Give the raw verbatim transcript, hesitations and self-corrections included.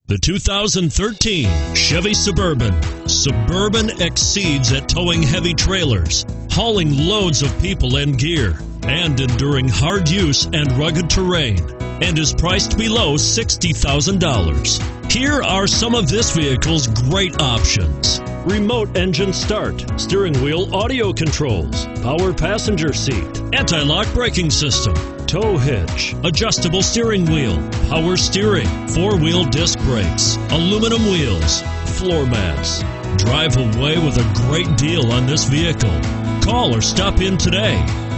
The two thousand thirteen Chevy Suburban. Suburban exceeds at towing heavy trailers, hauling loads of people and gear, and enduring hard use and rugged terrain, and is priced below sixty thousand dollars. Here are some of this vehicle's great options: remote engine start, steering wheel audio controls, power passenger seat, anti-lock braking system, tow hitch, adjustable steering wheel, power steering, four-wheel disc brakes, aluminum wheels, floor mats. Drive away with a great deal on this vehicle. Call or stop in today.